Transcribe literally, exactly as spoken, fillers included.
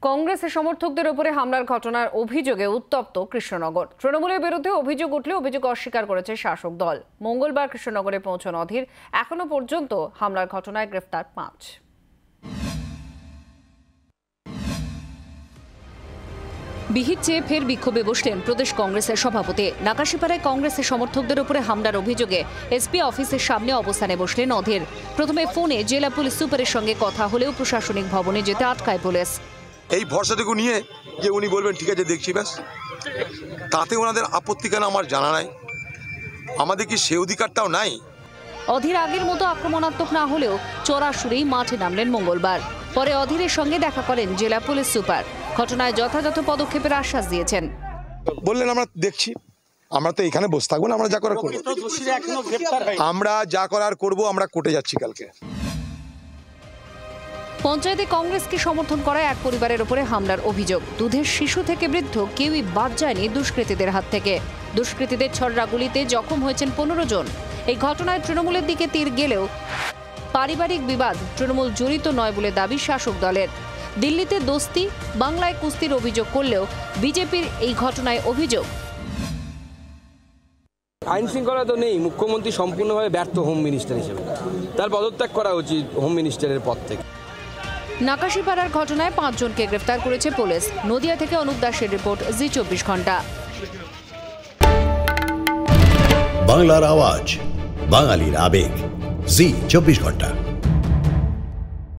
কংগ্রেসের সমর্থকদের উপরে হামলার ঘটনার অভিযোগে উত্তপ্ত কৃষ্ণনগর। তৃণমূলের বিরুদ্ধে অভিযোগ উঠলে অভিযোগ অস্বীকার করেছে শাসক দল। মঙ্গলবার কৃষ্ণনগরে পৌঁছান অধীর। এখনো পর্যন্ত হামলার ঘটনায় গ্রেফতার পাঁচ। বিহিত চেয়ে ফের বিক্ষোভে বসলেন প্রদেশ কংগ্রেসের সভাপতি। নাকাশিপাড়ায় কংগ্রেসের সমর্থকদের উপরে হামলার অভিযোগে এসপি অফিসের সামনে অবস্থানে বসলেন অধীর। প্রথমে ফোনে জেলা পুলিশ সুপারের সঙ্গে কথা হলেও প্রশাসনিক ভবনে যেতে আটকায় পুলিশ। এই ভরসাটুকু নিয়ে যে উনি বলবেন ঠিক আছে দেখছি, ব্যাস, তাতে ওনাদের আপত্তি কেন আমার জানা নাই। আমাদের কি সে অধিকারটাও নাই? অধীর আগের মতো আক্রমণাত্মক না হলেও চড়াশুরেই মাঠে নামলেন মঙ্গলবার। পরে অধীরের সঙ্গে দেখা করেন জেলা পুলিশ সুপার। ঘটনায় যথাযথ পদক্ষেপের আশ্বাস দিয়েছেন। বললেন আমরা দেখছি, আমরা তো এখানে বসে থাকবো না, আমরা যা করার করবো। আমরা যা করার করবো, আমরা কোর্টে যাচ্ছি কালকে। পঞ্চায়েতে কংগ্রেসকে সমর্থন করা এক পরিবারের উপরে হামলার অভিযোগ। দুধের শিশু থেকে বৃদ্ধ কেউই বাদ যায়নি দুষ্কৃতীদের হাত থেকে। দুষ্কৃতীদের ছড়রা গুলিতে জখম হয়েছেন পনেরো জন। এই ঘটনায় তৃণমূলের দিকে তীর গেলেও পারিবারিক বিবাদ তৃণমূল জড়িত নয় বলে দাবি শাসক দলের। দিল্লিতে দোস্তি, বাংলায় কুস্তির অভিযোগ করলেও বিজেপির এই ঘটনায় অভিযোগ আইন শৃঙ্খলা তো নেই। মুখ্যমন্ত্রী সম্পূর্ণভাবে ব্যর্থ হোম মিনিস্টার হিসেবে, তার পদত্যাগ করা উচিত হোম মিনিস্টারের পদ থেকে। নাকাশিপাড়ার ঘটনায় পাঁচজনকে গ্রেফতার করেছে পুলিশ। নদিয়া থেকে অনুপ দাসের রিপোর্ট, জি চব্বিশ ঘন্টা। বাংলার আওয়াজ, বাঙালির আবেগ, জি চব্বিশ ঘন্টা।